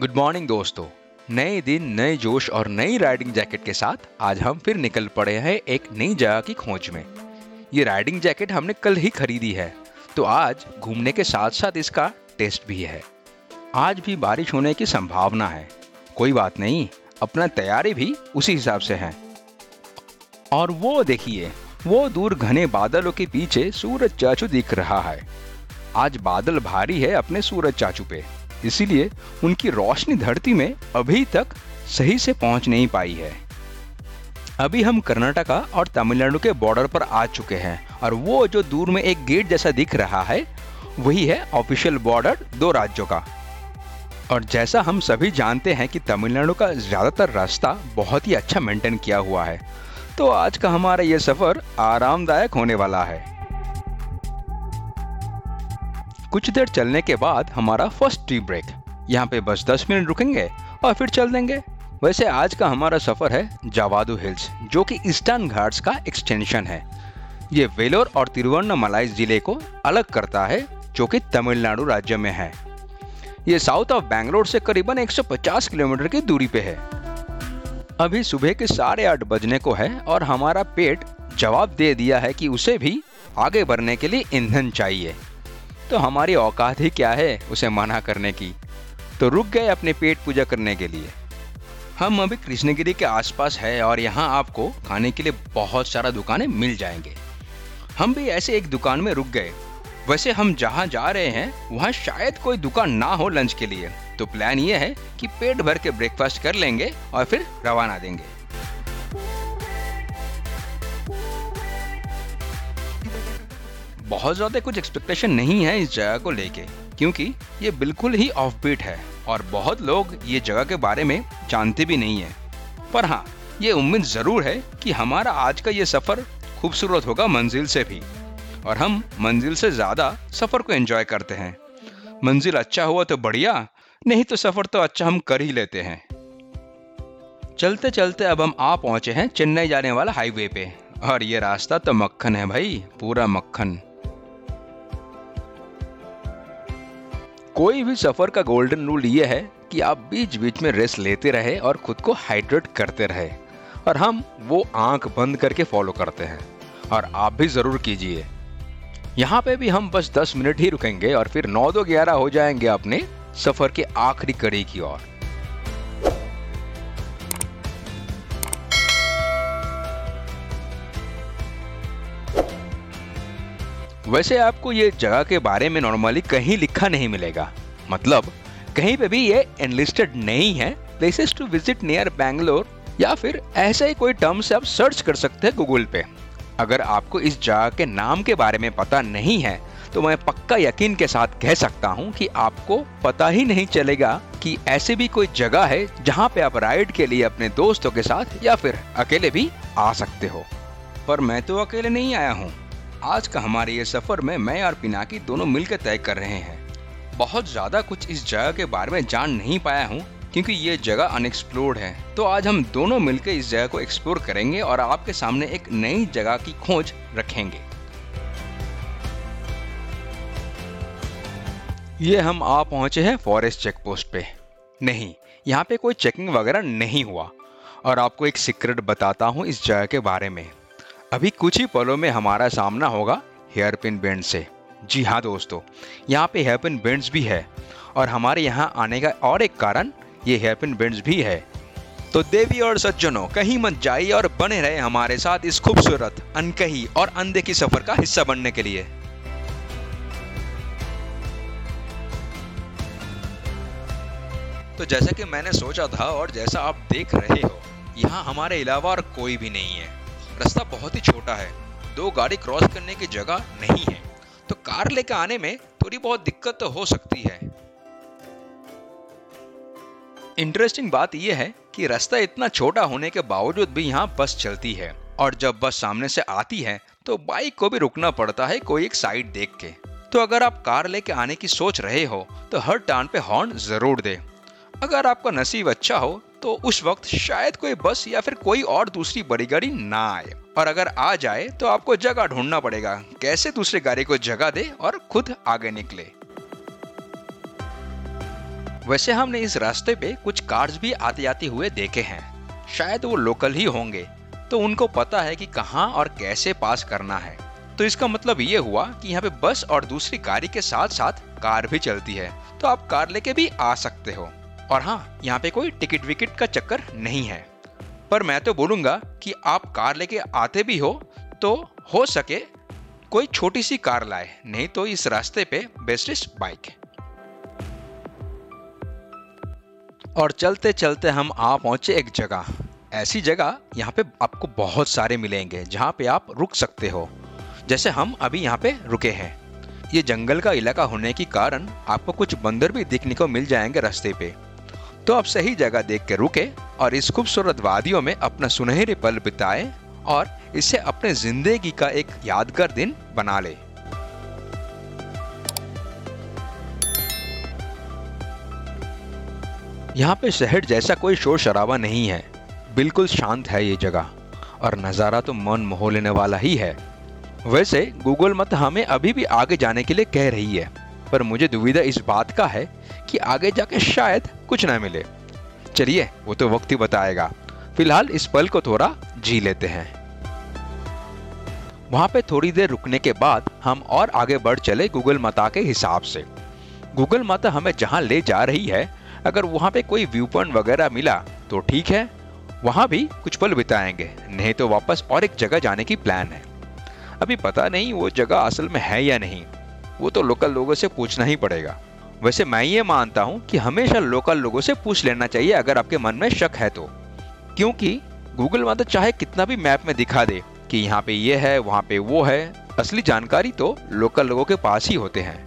Good morning दोस्तों। नए दिन, नए जोश और नई राइडिंग जैकेट के साथ आज हम फिर निकल पड़े हैं एक नई जगह की खोज में। ये राइडिंग जैकेट हमने कल ही खरीदी है, तो आज घूमने के साथ साथ इसका टेस्ट भी है। आज भी बारिश होने की संभावना है। कोई बात नहीं, अपना तैयारी भी उसी हिसाब से है। और वो देखिए, वो दूर घने बादलों के पीछे सूरज चाचू दिख रहा है। आज बादल भारी है अपने सूरज चाचू पे, इसीलिए उनकी रोशनी धरती में अभी तक सही से पहुंच नहीं पाई है। अभी हम कर्नाटका और तमिलनाडु के बॉर्डर पर आ चुके हैं और वो जो दूर में एक गेट जैसा दिख रहा है वही है ऑफिशियल बॉर्डर दो राज्यों का। और जैसा हम सभी जानते हैं कि तमिलनाडु का ज्यादातर रास्ता बहुत ही अच्छा मेंटेन किया हुआ है, तो आज का हमारा ये सफर आरामदायक होने वाला है। कुछ देर चलने के बाद हमारा फर्स्ट टी ब्रेक। यहाँ पे बस 10 मिनट रुकेंगे और फिर चल देंगे। वैसे आज का हमारा सफर है जावादू हिल्स, जो कि ईस्टर्न घाट्स का एक्सटेंशन है। ये वेलोर और तिरुवन्नामलाई जिले को अलग करता है, जो कि तमिलनाडु राज्य में है। ये साउथ ऑफ बैंगलोर से करीबन 150 किलोमीटर की दूरी पे है। अभी सुबह के 8:30 बजने को है और हमारा पेट जवाब दे दिया है कि उसे भी आगे बढ़ने के लिए ईंधन चाहिए। तो हमारी औकात ही क्या है उसे मना करने की। तो रुक गए अपने पेट पूजा करने के लिए। हम अभी कृष्णगिरी के आसपास है और यहाँ आपको खाने के लिए बहुत सारा दुकानें मिल जाएंगे। हम भी ऐसे एक दुकान में रुक गए। वैसे हम जहाँ जा रहे हैं वहाँ शायद कोई दुकान ना हो लंच के लिए, तो प्लान ये है कि पेट भर के ब्रेकफास्ट कर लेंगे और फिर रवाना देंगे। बहुत ज्यादा कुछ एक्सपेक्टेशन नहीं है इस जगह को लेके, क्योंकि ये बिल्कुल ही ऑफ बीट है और बहुत लोग ये जगह के बारे में जानते भी नहीं है। पर हाँ, ये उम्मीद जरूर है कि हमारा आज का ये सफर खूबसूरत होगा मंजिल से भी, और हम मंजिल से ज्यादा सफर को एंजॉय करते हैं। मंजिल अच्छा हुआ तो बढ़िया, नहीं तो सफर तो अच्छा हम कर ही लेते हैं। चलते चलते अब हम आ पहुंचे हैं चेन्नई जाने वाला हाईवे पे, और ये रास्ता तो मक्खन है भाई, पूरा मक्खन। कोई भी सफर का गोल्डन रूल ये है कि आप बीच बीच में रेस्ट लेते रहे और खुद को हाइड्रेट करते रहे, और हम वो आंख बंद करके फॉलो करते हैं, और आप भी जरूर कीजिए। यहाँ पे भी हम बस 10 मिनट ही रुकेंगे और फिर 9-11 हो जाएंगे अपने सफर के आखिरी कड़ी की ओर। वैसे आपको ये जगह के बारे में नॉर्मली कहीं लिखा नहीं मिलेगा, मतलब कहीं पे भी ये एनलिस्टेड नहीं है places to visit near Bangalore, या फिर ऐसा ही कोई टर्म से आप सर्च कर सकते हैं गूगल पे। अगर आपको इस जगह के नाम के बारे में पता नहीं है तो मैं पक्का यकीन के साथ कह सकता हूँ कि आपको पता ही नहीं चलेगा कि ऐसे भी कोई जगह है जहाँ पे आप राइड के लिए अपने दोस्तों के साथ या फिर अकेले भी आ सकते हो। पर मैं तो अकेले नहीं आया हूँ। आज का हमारे ये सफर में मैं और पिनाकी दोनों मिलकर तय कर रहे हैं। बहुत ज्यादा कुछ इस जगह के बारे में जान नहीं पाया हूँ क्योंकि ये जगह अनएक्सप्लोर्ड है, तो आज हम दोनों मिलकर इस जगह को एक्सप्लोर करेंगे और आपके सामने एक नई जगह की खोज रखेंगे। ये हम आ पहुंचे हैं फॉरेस्ट चेक पोस्ट पे। नहीं, यहाँ पे कोई चेकिंग वगैरह नहीं हुआ। और आपको एक सीक्रेट बताता हूँ इस जगह के बारे में। अभी कुछ ही पलों में हमारा सामना होगा हेयरपिन बेंड से। जी हाँ दोस्तों, यहाँ पे हेयरपिन बेंड्स भी है, और हमारे यहाँ आने का और एक कारण ये हेयरपिन बेंड्स भी है। तो देवी और सज्जनों, कहीं मत जाइए और बने रहे हमारे साथ इस खूबसूरत, अनकही और अनदेखी सफर का हिस्सा बनने के लिए। तो जैसा कि मैंने सोचा था और जैसा आप देख रहे हो, यहाँ हमारे अलावा और कोई भी नहीं है। रास्ता बहुत ही छोटा है, 2 गाड़ी क्रॉस करने की जगह नहीं है, तो कार लेकर आने में थोड़ी बहुत दिक्कत तो हो सकती है। इंटरेस्टिंग बात यह है कि रास्ता इतना छोटा होने के बावजूद भी यहाँ बस चलती है, और जब बस सामने से आती है तो बाइक को भी रुकना पड़ता है कोई एक साइड देख के। तो अगर आप कार लेके आने की सोच रहे हो तो हर टर्न पे हॉर्न जरूर दे। अगर आपका नसीब अच्छा हो तो उस वक्त शायद कोई बस या फिर कोई और दूसरी बड़ी गाड़ी ना आए, और अगर आ जाए तो आपको जगह ढूंढना पड़ेगा कैसे दूसरी गाड़ी को जगह दे और खुद आगे निकले। वैसे हमने इस रास्ते पे कुछ कार्स भी आते जाते हुए देखे हैं, शायद वो लोकल ही होंगे, तो उनको पता है कि कहाँ और कैसे पास करना है। तो इसका मतलब ये हुआ कि यहाँ पे बस और दूसरी गाड़ी के साथ साथ कार भी चलती है, तो आप कार लेके भी आ सकते हो। और हाँ, यहाँ पे कोई टिकट विकेट का चक्कर नहीं है। पर मैं तो बोलूंगा कि आप कार लेके आते भी हो तो हो सके कोई छोटी सी कार लाए, नहीं तो इस रास्ते पे बेस्ट बाइक। और चलते चलते हम आ पहुंचे एक जगह। ऐसी जगह यहाँ पे आपको बहुत सारे मिलेंगे जहाँ पे आप रुक सकते हो, जैसे हम अभी यहाँ पे रुके हैं। ये जंगल का इलाका होने के कारण आपको कुछ बंदर भी देखने को मिल जाएंगे रास्ते पे। तो आप सही जगह देख के रुके और इस खूबसूरत वादियों में अपना सुनहरे पल बिताए और इसे अपने जिंदगी का एक यादगार दिन बना ले। यहाँ पे शहर जैसा कोई शोर शराबा नहीं है, बिल्कुल शांत है ये जगह और नज़ारा तो मन मोह लेने वाला ही है। वैसे गूगल मैप हमें अभी भी आगे जाने के लिए कह रही है, पर मुझे दुविधा इस बात का है कि आगे जाके शायद कुछ ना मिले। चलिए वो तो वक्त ही बताएगा, फिलहाल इस पल को थोड़ा जी लेते हैं। वहां पे थोड़ी देर रुकने के बाद हम और आगे बढ़ चले गूगल माता के हिसाब से। गूगल माता हमें जहां ले जा रही है, अगर वहां पे कोई व्यू पॉइंट वगैरह मिला तो ठीक है, वहां भी कुछ पल बिताएंगे, नहीं तो वापस और एक जगह जाने की प्लान है। अभी पता नहीं वो जगह असल में है या नहीं, वो तो लोकल लोगों से पूछना ही पड़ेगा। वैसे मैं ये मानता हूँ कि हमेशा लोकल लोगों से पूछ लेना चाहिए अगर आपके मन में शक है तो, क्योंकि गूगल माता चाहे कितना भी मैप में दिखा दे कि यहाँ पे ये है वहाँ पे वो है, असली जानकारी तो लोकल लोगों के पास ही होते हैं।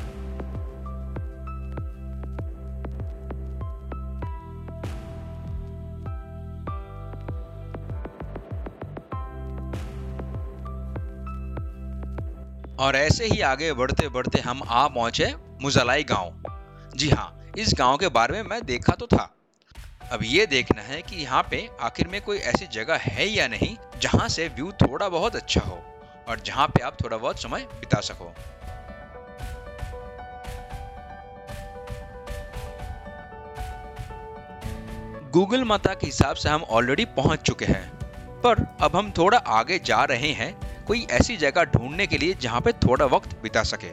और ऐसे ही आगे बढ़ते बढ़ते हम आ पहुंचे मुजलाई गांव। जी हाँ, इस गांव के बारे में मैं देखा तो था। अब ये देखना है कि यहाँ पे आखिर में कोई ऐसी जगह है या नहीं जहाँ से व्यू थोड़ा बहुत अच्छा हो और जहाँ पे आप थोड़ा बहुत समय बिता सको। गूगल माता के हिसाब से हम ऑलरेडी पहुंच चुके हैं, पर अब हम थोड़ा आगे जा रहे हैं कोई ऐसी जगह ढूंढने के लिए जहां पे थोड़ा वक्त बिता सके।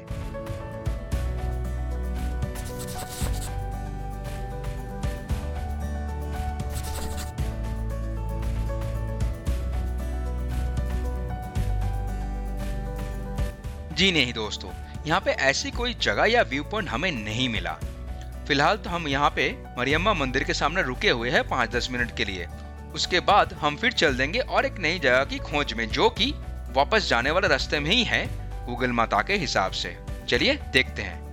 जी नहीं दोस्तों, यहाँ पे ऐसी कोई जगह या व्यू पॉइंट हमें नहीं मिला। फिलहाल तो हम यहाँ पे मरियम्मा मंदिर के सामने रुके हुए हैं 5-10 मिनट के लिए। उसके बाद हम फिर चल देंगे और एक नई जगह की खोज में, जो कि वापस जाने वाले रास्ते में ही है गूगल माता के हिसाब से। चलिए देखते हैं।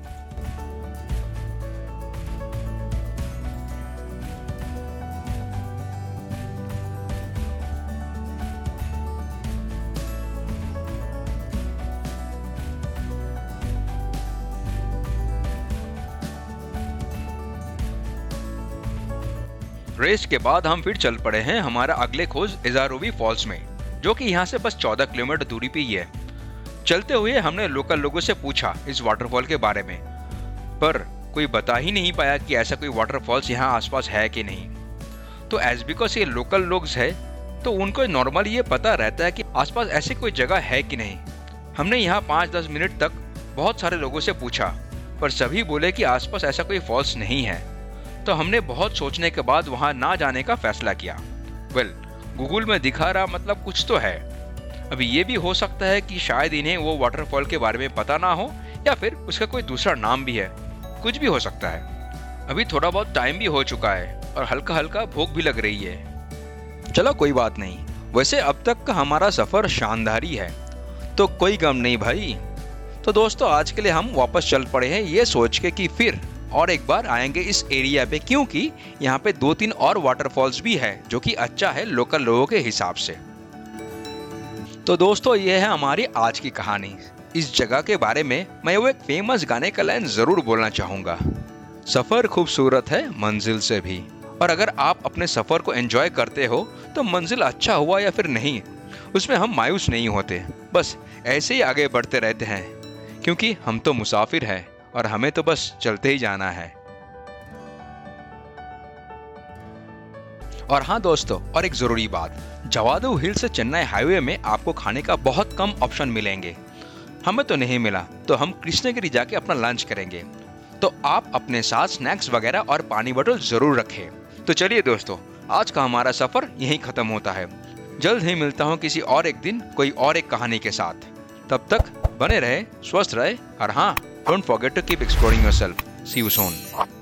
रेस्ट के बाद हम फिर चल पड़े हैं हमारा अगले खोज इजारोवी फॉल्स में, जो कि यहाँ से बस 14 किलोमीटर दूरी पे ही है। चलते हुए हमने लोकल लोगों से पूछा इस वाटरफॉल के बारे में, पर कोई बता ही नहीं पाया कि ऐसा कोई वाटरफॉल्स यहाँ आसपास है कि नहीं। तो एज बिकॉज ये लोकल लोग है तो उनको नॉर्मली ये पता रहता है कि आसपास ऐसी कोई जगह है कि नहीं। हमने यहाँ 5-10 मिनट तक बहुत सारे लोगों से पूछा, पर सभी बोले कि आसपास ऐसा कोई फॉल्स नहीं है। तो हमने बहुत सोचने के बाद वहाँ ना जाने का फैसला किया। गूगल में दिखा रहा मतलब कुछ तो है। अभी ये भी हो सकता है कि शायद इन्हें वो वाटरफॉल के बारे में पता ना हो, या फिर उसका कोई दूसरा नाम भी है, कुछ भी हो सकता है। अभी थोड़ा बहुत टाइम भी हो चुका है और हल्का हल्का भूख भी लग रही है। चलो कोई बात नहीं, वैसे अब तक का हमारा सफर शानदार ही है, तो कोई गम नहीं भाई। तो दोस्तों आज के लिए हम वापस चल पड़े हैं ये सोच के कि फिर और एक बार आएंगे इस एरिया पे, क्योंकि यहाँ पे 2-3 और वाटरफॉल्स भी है जो कि अच्छा है लोकल लोगों के हिसाब से। तो दोस्तों ये है हमारी आज की कहानी। इस जगह के बारे में मैं वो एक फेमस गाने का लाइन जरूर बोलना चाहूंगा, सफर खूबसूरत है मंजिल से भी। और अगर आप अपने सफर को एंजॉय करते हो तो मंजिल अच्छा हुआ या फिर नहीं, उसमें हम मायूस नहीं होते, बस ऐसे ही आगे बढ़ते रहते हैं, क्योंकि हम तो मुसाफिर हैं और हमें तो बस चलते ही जाना है। और हाँ दोस्तों, और एक जरूरी बात, जवादू हिल से चेन्नई हाईवे में आपको खाने का बहुत कम ऑप्शन मिलेंगे। हमें तो नहीं मिला, तो हम कृष्णगिरी जाके अपना लंच करेंगे। तो आप अपने साथ स्नैक्स वगैरह और पानी बोतल जरूर रखें। तो चलिए दोस्तों, आज का हमारा सफर यहीं खत्म होता है। जल्द ही मिलता हूँ किसी और एक दिन कोई और एक कहानी के साथ। तब तक बने रहे, स्वस्थ रहे, और हाँ, don't forget to keep exploring yourself. See you soon.